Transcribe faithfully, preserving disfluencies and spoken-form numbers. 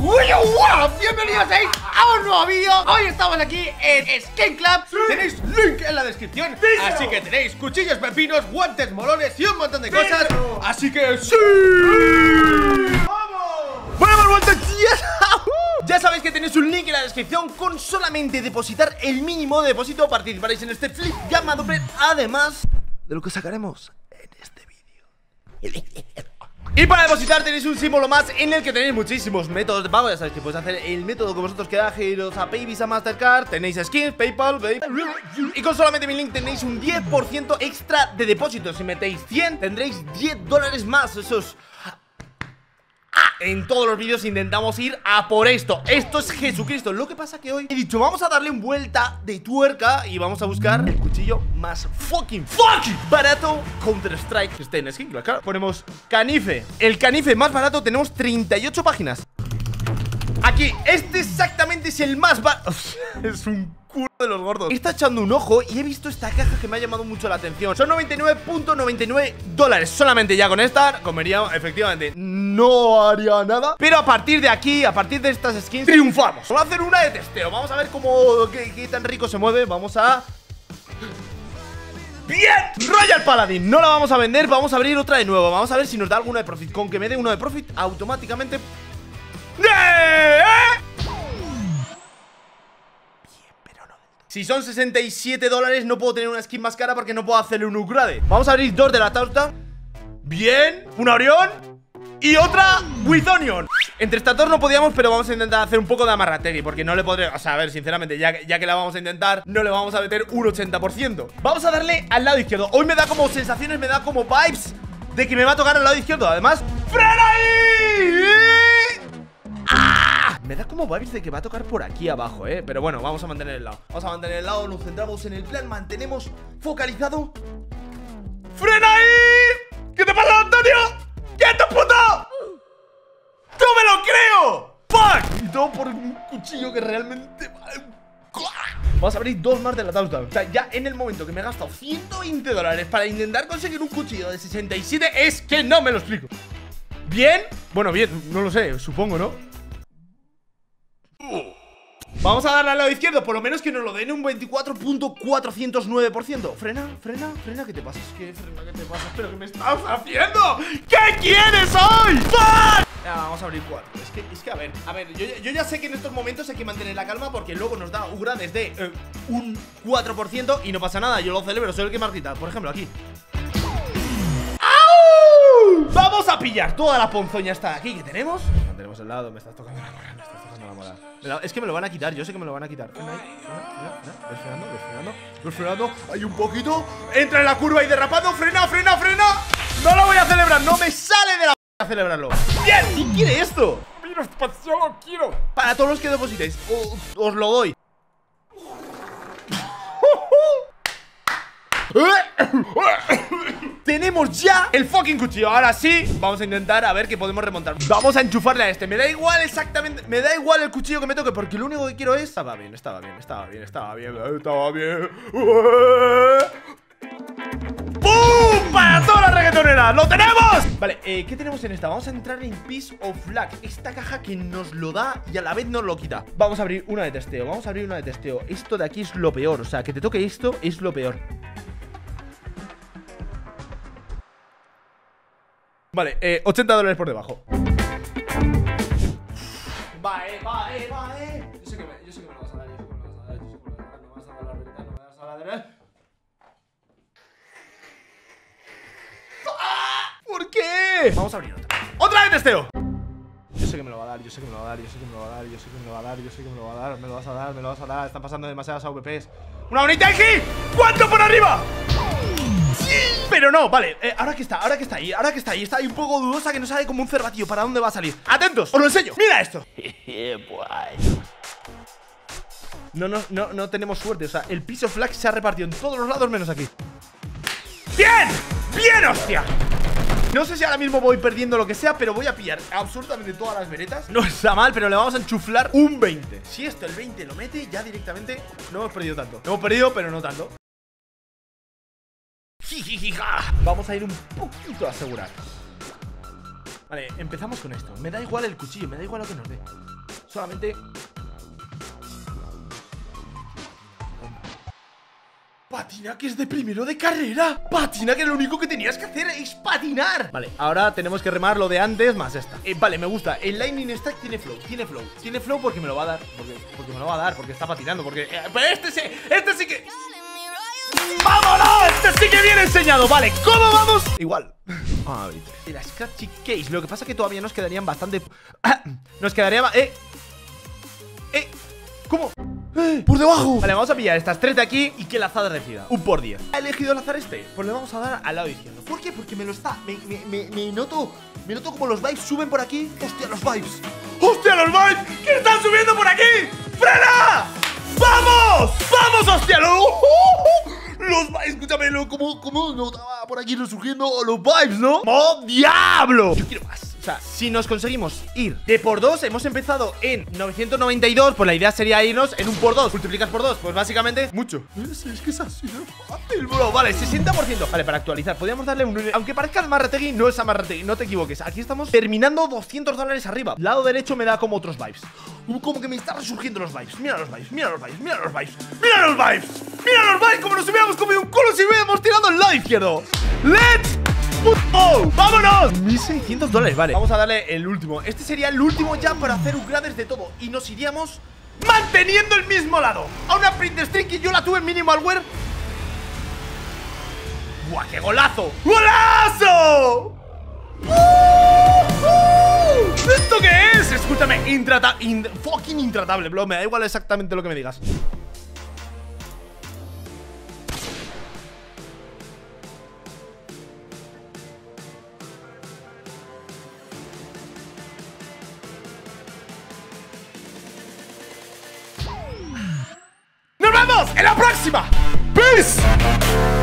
Bienvenidos a un nuevo vídeo. Hoy estamos aquí en Skin Club. Sí. Tenéis link en la descripción. Díselo. Así que tenéis cuchillos, pepinos, guantes, molones y un montón de cosas. Díselo. Así que sí. ¡Vamos! Bueno, hemos vuelto, tías. Ya sabéis que tenéis un link en la descripción. Con solamente depositar el mínimo de depósito participaréis en este flip llamado Play. Además de lo que sacaremos en este vídeo. Y para depositar tenéis un símbolo más en el que tenéis muchísimos métodos. Vamos, ya sabéis que podéis hacer el método que vosotros queráis, giros a Pay, Visa, Mastercard. Tenéis skins, Paypal, Paypal. Y con solamente mi link tenéis un diez por ciento extra de depósito. Si metéis cien tendréis diez dólares más. Eso es... En todos los vídeos intentamos ir a por esto. Esto es Jesucristo. Lo que pasa que hoy he dicho, vamos a darle un vuelta de tuerca y vamos a buscar el cuchillo más fucking fucking barato Counter Strike que esté en Skin Club. Claro, ponemos canife. El canife más barato, tenemos treinta y ocho páginas. Aquí, este exactamente es el más barato. Es un culo de los gordos. Está echando un ojo y he visto esta caja que me ha llamado mucho la atención. Son noventa y nueve punto noventa y nueve dólares. Solamente ya con esta comería, efectivamente, no haría nada. Pero a partir de aquí, a partir de estas skins, triunfamos. Vamos a hacer una de testeo. Vamos a ver cómo, qué, qué tan rico se mueve. Vamos a... ¡Bien! Royal Paladin, no la vamos a vender. Vamos a abrir otra de nuevo. Vamos a ver si nos da alguna de profit. Con que me dé uno de profit, automáticamente... ¡Eh! Si son sesenta y siete dólares no puedo tener una skin más cara porque no puedo hacerle un upgrade. Vamos a abrir dos de la Touchdown. Bien, una Orión y otra with Onion. Entre estas dos no podíamos, pero vamos a intentar hacer un poco de amarrategui, porque no le podré, o sea, a ver, sinceramente, ya, ya que la vamos a intentar, no le vamos a meter un ochenta por ciento. Vamos a darle al lado izquierdo. Hoy me da como sensaciones, me da como vibes de que me va a tocar al lado izquierdo. Además, ¡frena ahí! ¡Ah! Me da como vibes de que va a tocar por aquí abajo, eh. Pero bueno, vamos a mantener el lado. Vamos a mantener el lado, nos centramos en el plan, mantenemos focalizado. ¡Frena ahí! ¿Qué te pasa, Antonio? ¡Quieto, puto! ¡No me lo creo! ¡Fuck! Y todo por un cuchillo que realmente... Vamos a abrir dos más de la Touchdown. O sea, ya en el momento que me he gastado ciento veinte dólares para intentar conseguir un cuchillo de sesenta y siete, es que no me lo explico. ¿Bien? Bueno, bien, no lo sé, supongo, ¿no? Vamos a darle al lado izquierdo, por lo menos que nos lo den un veinticuatro punto cuatrocientos nueve por ciento. Frena, frena, frena, ¿qué te pasa? Es que, frena, ¿qué te pasa? ¿Pero qué me estás haciendo? ¿Qué quieres hoy? ¡Fuck! Ya, vamos a abrir cuatro. Es que, es que a ver, a ver, yo, yo ya sé que en estos momentos hay que mantener la calma porque luego nos da upgrades de eh, un cuatro por ciento y no pasa nada, yo lo celebro, soy el que más grita. Por ejemplo, aquí. Vamos a pillar toda la ponzoña esta de aquí que tenemos. Mantenemos el lado, me estás tocando la moral, me estás tocando la moral. Es que me lo van a quitar, yo sé que me lo van a quitar. Frena ahí, frena, frena, ves frenando, ves frenando, ves frenando. Hay un poquito, entra en la curva y derrapando. Frena, frena, frena. No lo voy a celebrar, no me sale de la p*** a celebrarlo. Bien, ¿quién quiere esto? Mira, yo lo quiero. Para todos los que depositéis, os, os lo doy. Tenemos ya el fucking cuchillo. Ahora sí, vamos a intentar a ver qué podemos remontar. Vamos a enchufarle a este. Me da igual exactamente, me da igual el cuchillo que me toque, porque lo único que quiero es... Estaba bien, estaba bien, estaba bien, estaba bien, estaba bien. ¡Bum! ¡Para toda la reggaetonera! ¡Lo tenemos! Vale, eh, ¿qué tenemos en esta? Vamos a entrar en Piece of Luck. Esta caja que nos lo da y a la vez nos lo quita. Vamos a abrir una de testeo, vamos a abrir una de testeo. Esto de aquí es lo peor, o sea, que te toque esto es lo peor. Vale, eh, ochenta dólares por debajo. Va, eh, va, eh, va, eh. Yo sé que me, yo sé que me lo vas a dar, yo sé que me lo vas a dar, yo sé que me lo vas a dar, no me vas a dar la verdad, no me vas a dar la verdad. ¡Ah! ¿Por qué? Vamos a abrir otra. ¡Otra de testeo! Yo sé que me lo va a dar, yo sé que me lo va a dar, yo sé que me lo va a dar, yo sé que me lo va a dar, yo sé que me lo va a dar, me lo vas a dar, me lo vas a dar, están pasando demasiadas A V Ps. ¡Una bonita aquí! ¿Cuánto por arriba? Pero no, vale, eh, ahora que está, ahora que está ahí, ahora que está ahí, está ahí un poco dudosa que no sabe como un cervatillo para dónde va a salir. Atentos, os lo enseño, mira esto. No, no, no, no tenemos suerte, o sea, el Piece of Luck se ha repartido en todos los lados menos aquí. ¡Bien! ¡Bien, hostia! No sé si ahora mismo voy perdiendo lo que sea, pero voy a pillar absolutamente todas las veretas. No está mal, pero le vamos a enchuflar un veinte. Si esto el veinte lo mete, ya directamente no hemos perdido tanto. Hemos perdido, pero no tanto. Vamos a ir un poquito a asegurar. Vale, empezamos con esto. Me da igual el cuchillo, me da igual lo que nos dé. Solamente... Patina, que es de primero de carrera. Patina, que lo único que tenías que hacer es patinar. Vale, ahora tenemos que remar lo de antes más esta. eh, Vale, me gusta. El Lightning Stack tiene flow, tiene flow. Tiene flow porque me lo va a dar. Porque, porque me lo va a dar, porque está patinando. Porque... Eh, pero este sí, este sí que... ¡Vámonos! Este sí que viene enseñado. Vale, ¿cómo vamos? Igual. A ver, el Scratchy Case. Lo que pasa es que todavía nos quedarían bastante... Nos quedaría... Eh... Eh... ¿Cómo? ¡Eh! ¡Por debajo! Vale, vamos a pillar estas tres de aquí y que el azar decida. Un por diez. ¿Ha elegido el azar este? Pues le vamos a dar al lado izquierdo. ¿Por qué? Porque me lo está... Me, me, me, me noto... Me noto como los vibes suben por aquí. ¡Hostia, los vibes! ¡Hostia, los vibes! ¿Qué están subiendo por aquí? ¡Frena! ¡Vamos! ¡Vamos, hostia! ¡Lo! Los vibes, escúchame, lo, como, como notaba por aquí surgiendo los vibes, ¿no? ¡Oh, diablo! Yo quiero más. O sea, si nos conseguimos ir de por dos, hemos empezado en novecientos noventa y dos, pues la idea sería irnos en un por dos. Multiplicas por dos, pues básicamente mucho. Es, es que es así de fácil, bro. Vale, sesenta por ciento. Vale, para actualizar, podríamos darle un... Aunque parezca Amarrategui, no es Amarrategui, no te equivoques. Aquí estamos terminando doscientos dólares arriba. Lado derecho me da como otros vibes. Como que me están resurgiendo los vibes. Mira los vibes, mira los vibes, mira los vibes. Mira los vibes, mira los vibes. Como nos hubiéramos comido un culo si hubiéramos tirado al lado izquierdo. ¡Let's ¡oh! ¡Vámonos! mil seiscientos dólares, vale. Vamos a darle el último. Este sería el último ya para hacer upgrades de todo. Y nos iríamos manteniendo el mismo lado. A una print string que yo la tuve en Minimalware. ¡Buah, qué golazo! ¡Golazo! ¡Uh! ¡Uh! ¿Esto qué es? Escúchame, intratable in fucking intratable, bro. Me da igual exactamente lo que me digas. ¡Nos vemos en la próxima! ¡Peace!